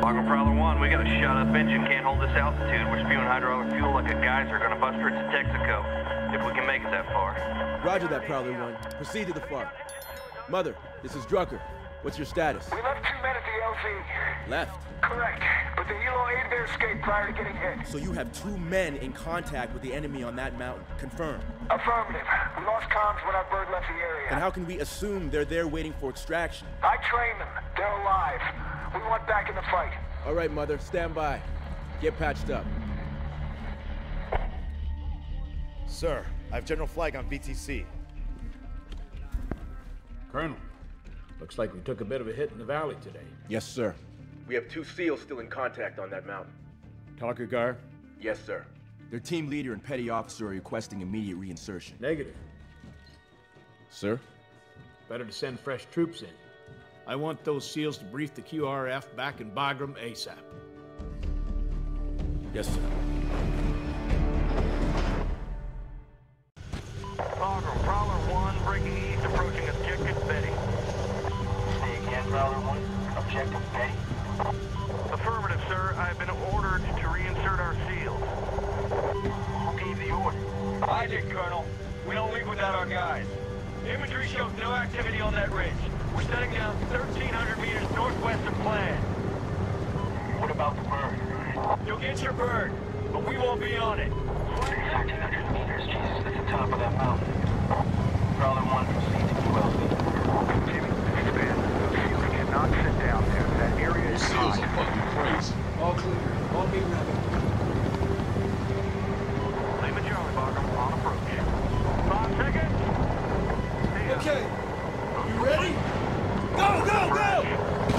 Bagram Prowler 1, we got a shut-up engine, can't hold this altitude. We're spewing hydraulic fuel like a geyser, gonna bust her to Texaco, if we can make it that far. Roger that, Prowler 1. Proceed to the FAR. Mother, this is Drucker. What's your status? We left 2 men at the LZ. Left? Correct, but the helo aided their escape prior to getting hit. So you have 2 men in contact with the enemy on that mountain. Confirm. Affirmative. We lost comms when our bird left the area. And how can we assume they're there waiting for extraction? I trained them. They're alive. We want back in the fight. All right, Mother. Stand by. Get patched up. Sir, I have General Flag on VTC. Colonel, looks like we took a bit of a hit in the valley today. Yes, sir. We have 2 SEALs still in contact on that mountain. Takur Ghar? Yes, sir. Their team leader and petty officer are requesting immediate reinsertion. Negative. Sir? Better to send fresh troops in. I want those SEALs to brief the QRF back in Bagram ASAP. Yes, sir. Bagram Prowler 1, breaking east, approaching objective Betty. Say again, Prowler 1. Objective Betty. Affirmative, sir. I have been ordered to reinsert our SEALs. Who gave the order? I did, Colonel. We don't leave without our guys. Infantry shows no activity on that ridge. We're setting down 1,300 meters northwest of plan. What about the bird? You'll get your bird, but we won't be on it. 1,300 meters, Jesus, that's the top of that mountain. Prowler 1, proceed to QLZ. Jimmy, expand. Those SEALs cannot sit down there. That area is hot. All clear. All being ready. Lima Charlie, Bagram, on approach. 5 seconds. Okay. You ready? Go, go, go!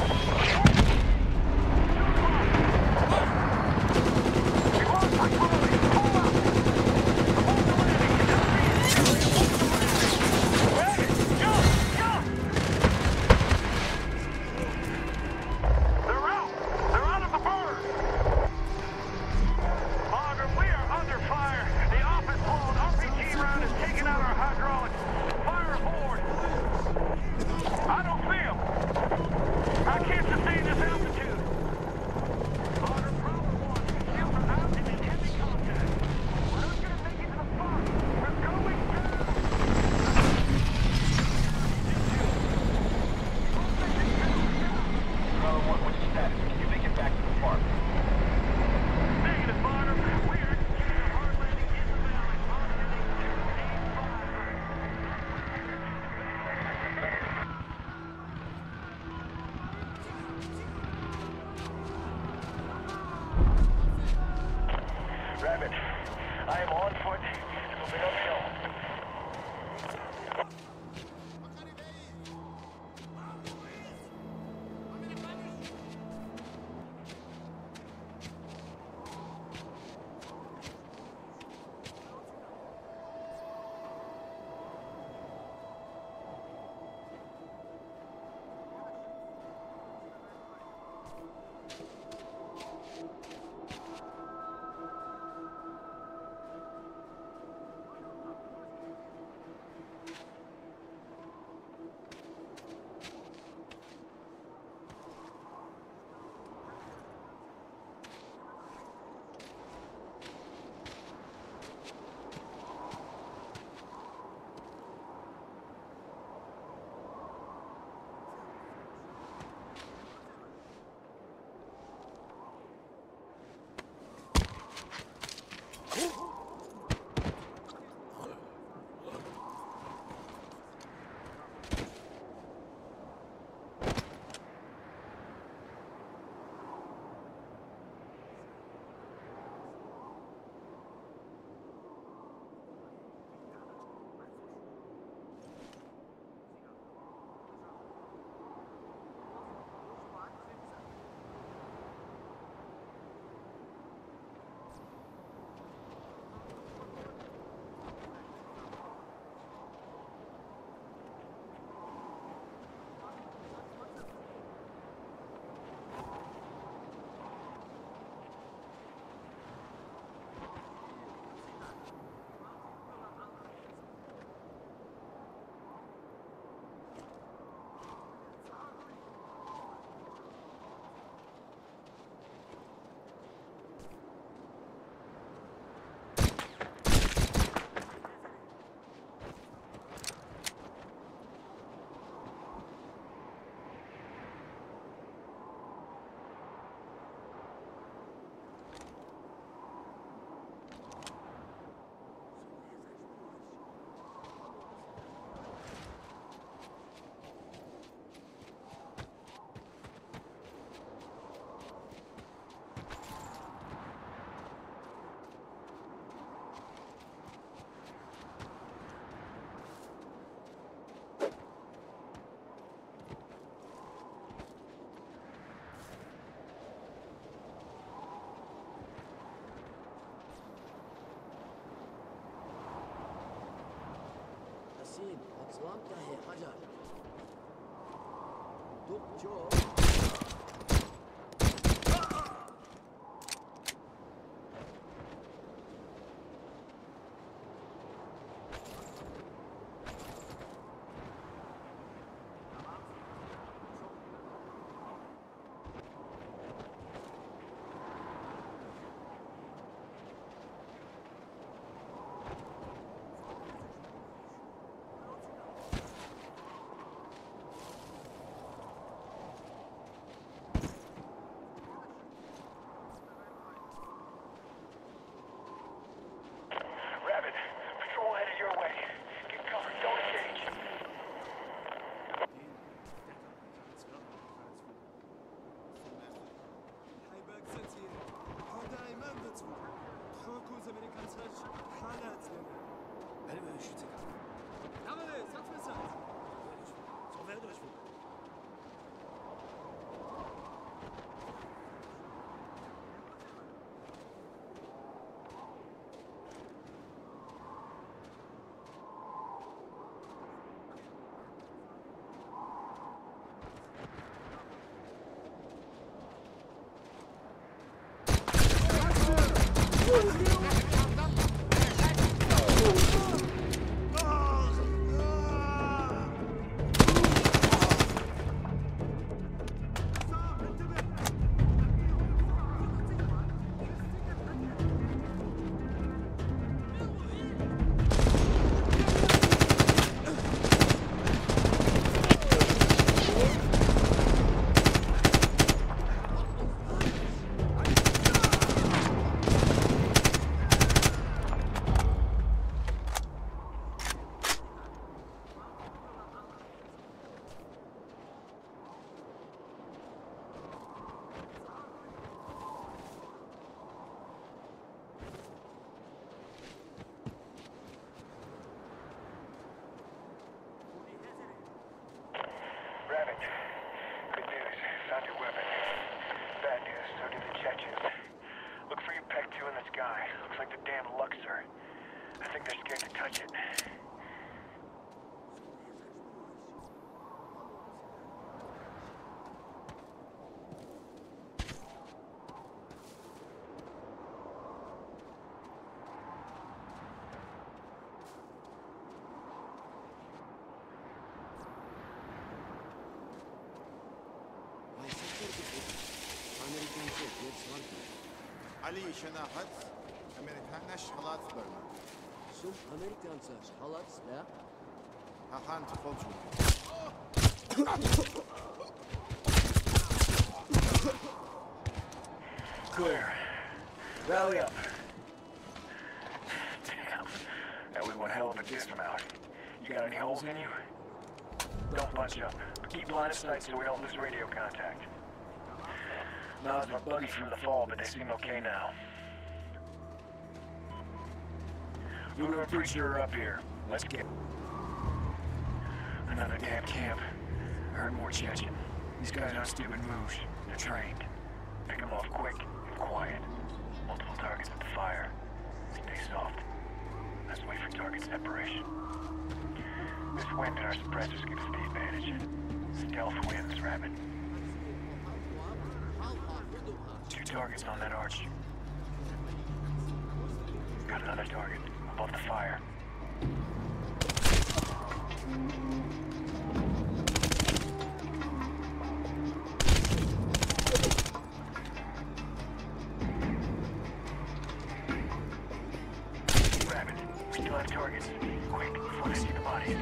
I am on foot, moving uphill. Yasin, Atlanta he Hajar. Doktor. Ali شناخت أمريكانش حالات برنا. Sum Amerikan saç halat ne? هخان تفوجو. Clear. Rally up. Damn. That was one hell of a dismount. You got any holes in you? Don't bunch up. Keep line of sight so we don't lose radio contact. Nas were buggy from the fall, but they seem okay now. Lunar and Preacher are up here. Let's get... Another damn camp. I heard more Chechen. These guys aren't stupid moves. They're trained. Pick them off quick and quiet. Multiple targets at the fire. Stay soft. Let's wait for target separation. This wind and our suppressors give us the advantage. Stealth wins, Rabbit. 2 targets on that arch. Got another target above the fire. Rabbit, we still have targets. Quick, before they see the bodies.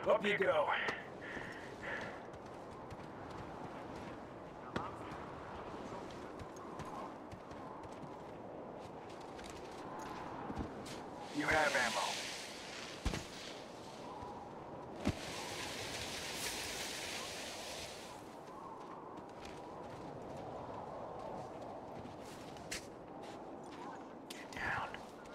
Up you go. You have ammo. Get down.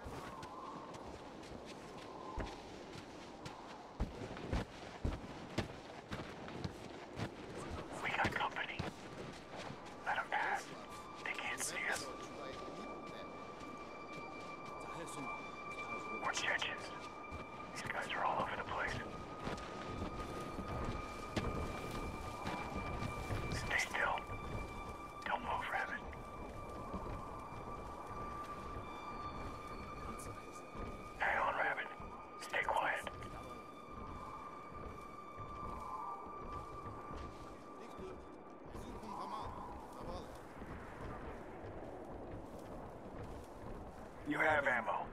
We got company. Let them pass. They can't see us. More Chechens. These guys are all over the place. Stay still. Don't move, Rabbit. Hang on, Rabbit. Stay quiet. You have ammo.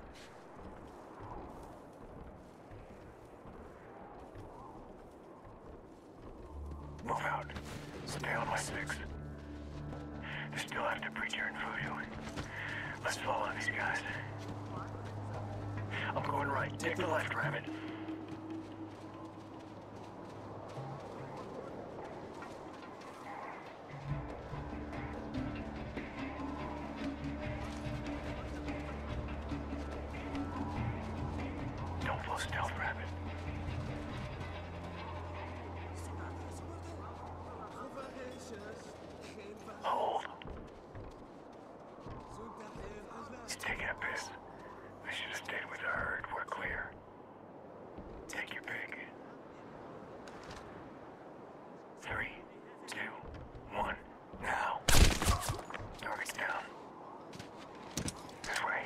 Move out. Stay on my six. They still have to preacher and voodoo. Let's follow these guys. I'm going right. Take the left, Rabbit. Don't full stealth, Rabbit. Hold. He's taking a piss. I should have stayed with the herd. We're clear. Take your pick. 3, 2, 1, now. Target's down. This way.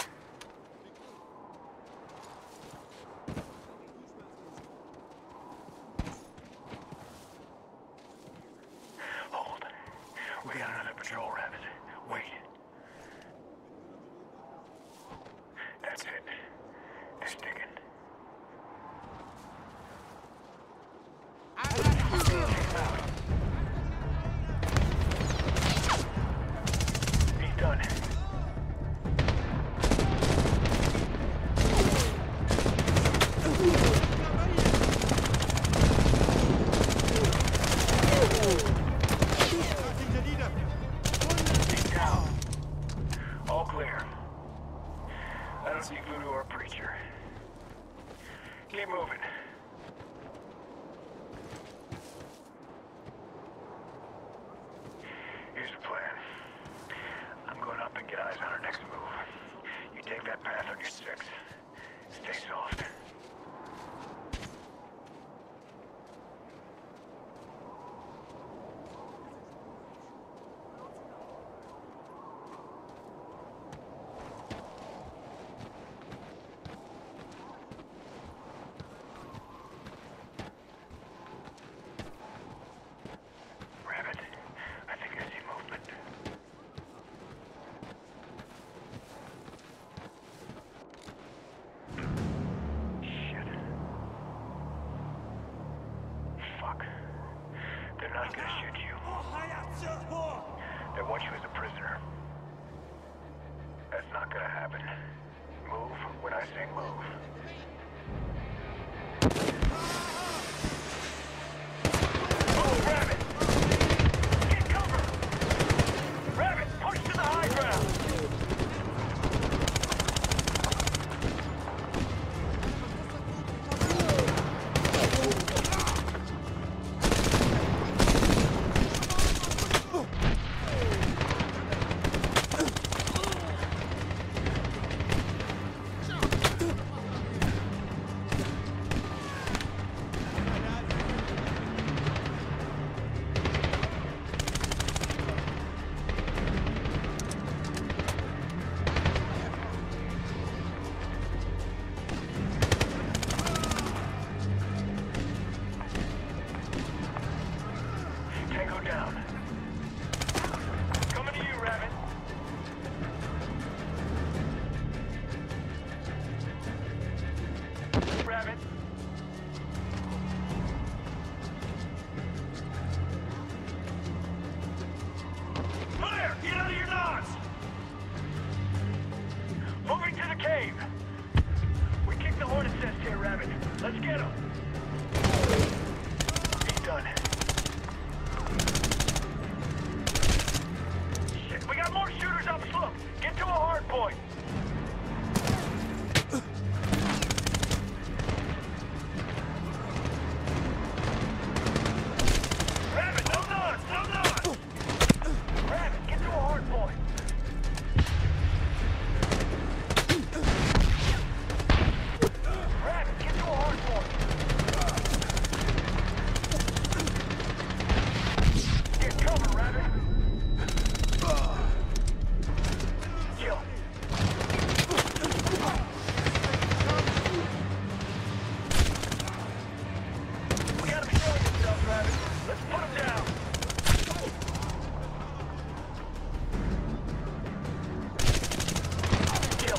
Hold. We got another patrol, Rabbit. Wait. That's it. They're sticking. He's done. He's down. All clear. I don't see voodoo or preacher. Keep moving. Here's the plan. I'm going up and get eyes on our next move. You take that path on your six. Stay soft. Rabbit, I think I see movement. Shit. Fuck. They're not gonna shoot you. They want you as a prisoner. That's not gonna happen. Move when I say move. Oh, Rabbit! Get cover! Rabbit, push to the high ground! Tango down. Coming to you, Rabbit. Rabbit. Let's get him. He's done. Shit, we got more shooters up slope. Get to a hard point. Rabbit, no nods, no nods. Rabbit, get to a hard point. Rabbit, get to a hard point. Get cover, Rabbit. Kill. We gotta be showing yourself, Rabbit. Let's put him down. Kill.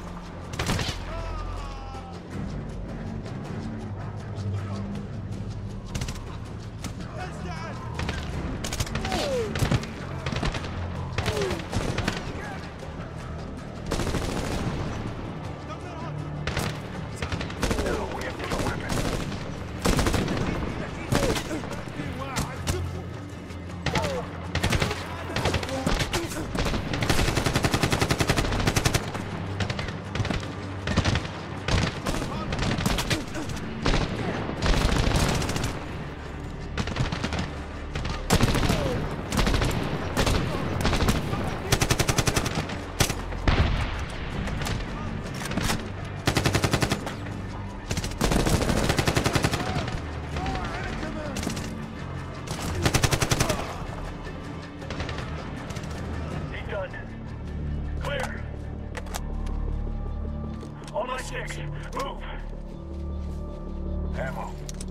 No, we have different weapons. He's done. Clear. On my six. Move. Ammo.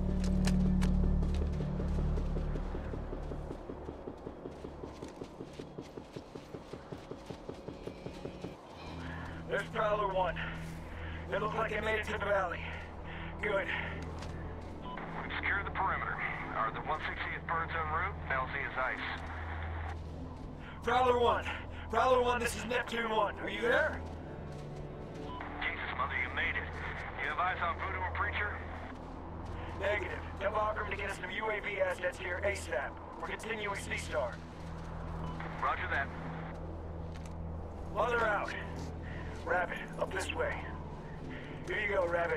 There's Prowler 1. It looks like they made it to the valley. Good. We've secured the perimeter. Are the 160th birds en route? LZ is ice. Prowler 1. Prowler 1, this is Neptune 1. Are you there? Jesus, Mother, you made it. You have eyes on Voodoo and Preacher? Negative. Tell Bagram to get us some UAV assets here ASAP. We're continuing C-Star. Roger that. Mother out. Rabbit, up this way. Here you go, Rabbit.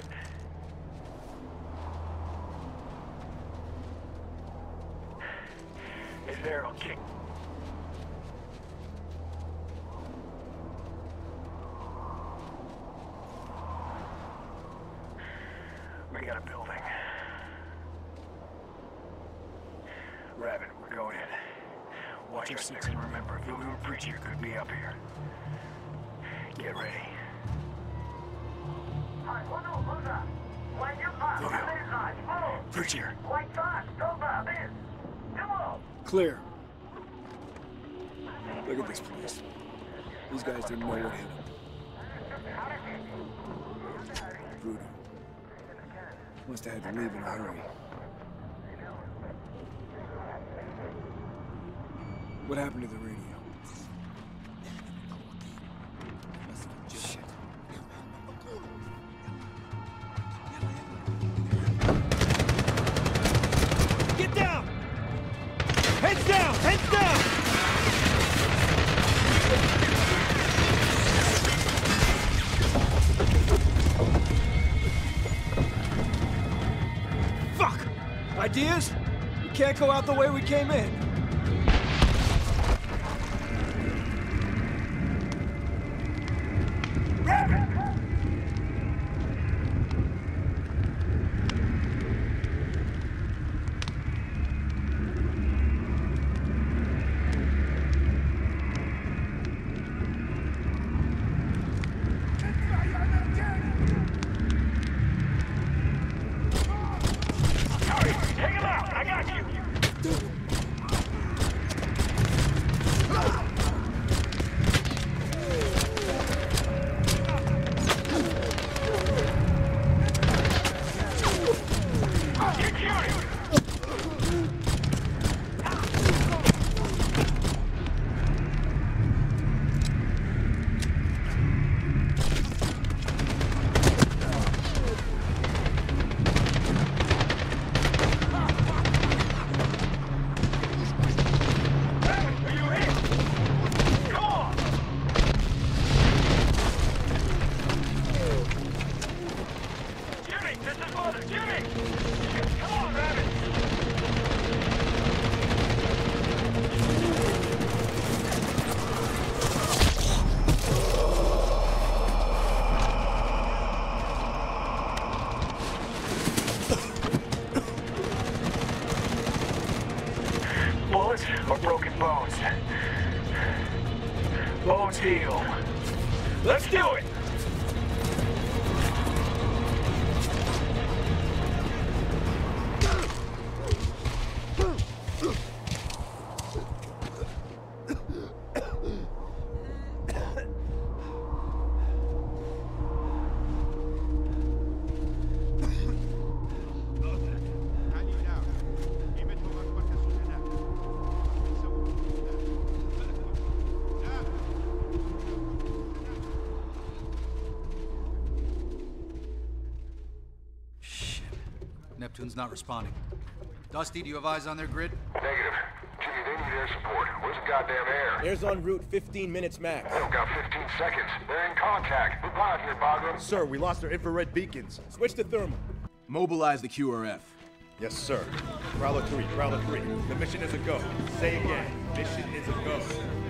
Is there a kick? We got a building. Rabbit, we're going in. Watch your six and remember, Voodoo and Preacher could be up here. Get ready. Voodoo. Preacher. Clear. Look at this place. These guys didn't know what hit them. Voodoo. Must have had to leave in a hurry. What happened to the radio? Shit. Get down! Heads down! Heads down! Fuck! Ideas? We can't go out the way we came in. bullets or broken bones. Bones heal. Let's do it! Neptune's not responding. Dusty, do you have eyes on their grid? Negative. Jimmy, they need air support. Where's the goddamn air? Air's en route, 15 minutes max. They don't got 15 seconds. They're in contact. Reply here, Bagram. Sir, we lost our infrared beacons. Switch to thermal. Mobilize the QRF. Yes, sir. Prowler 3, Prowler 3. The mission is a go. Say again. Mission is a go.